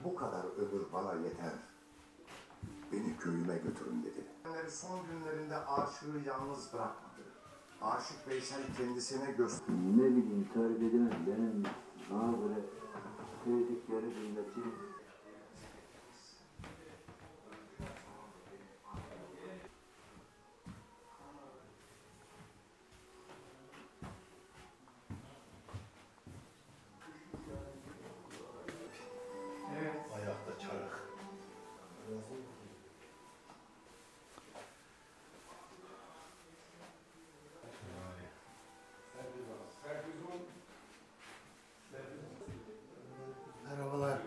Bu kadar ömür bana yeter. Beni köyüme götürün dedi. Son günlerinde aşığı yalnız bırakmadı. Aşık Veysel kendisine gösterdi. Ne bileyim, tarif edemem. Benim daha böyle sevdikleri milleti. Evet. Ayakta çarık. Merhabalar.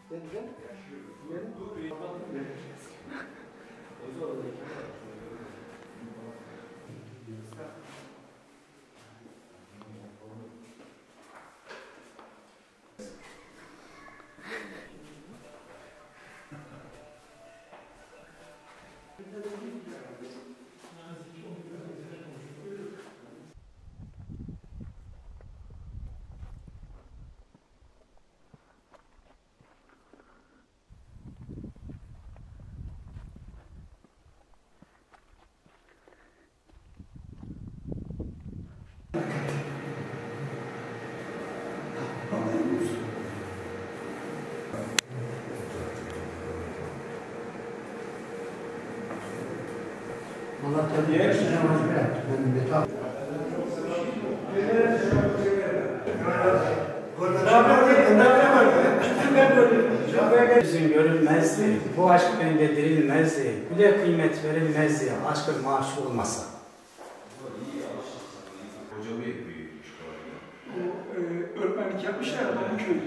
Allah tabii ki size mazber et. Ben de tam. Yüzün görülmezdi, bu aşk bende dirilmezdi, güle kıymet verilmezdi, aşkın maaşı olmasa. Hoca Bey büyükmüş bu arada. Öğretmenlik yapmışlar ama bu köyde.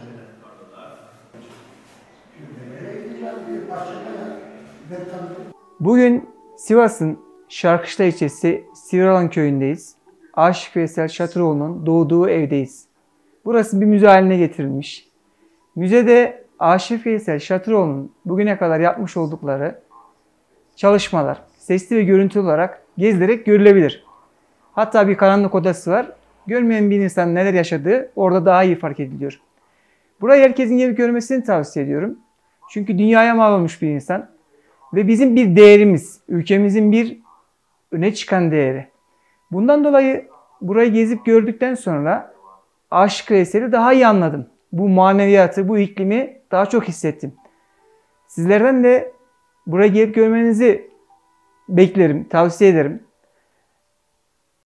Bugün Sivas'ın Şarkışla ilçesi Sivrialan köyündeyiz. Aşık Veysel Şatıroğlu'nun doğduğu evdeyiz. Burası bir müze haline getirilmiş. Müzede Aşık Veysel Şatıroğlu'nun bugüne kadar yapmış oldukları çalışmalar sesli ve görüntülü olarak gezilerek görülebilir. Hatta bir karanlık odası var. Görmeyen bir insan neler yaşadığı orada daha iyi fark ediliyor. Burayı herkesin gelip görmesini tavsiye ediyorum. Çünkü dünyaya mal olmuş bir insan. Ve bizim bir değerimiz, ülkemizin bir öne çıkan değeri. Bundan dolayı burayı gezip gördükten sonra Aşık Veysel'i daha iyi anladım. Bu maneviyatı, bu iklimi daha çok hissettim. Sizlerden de buraya gelip görmenizi beklerim, tavsiye ederim.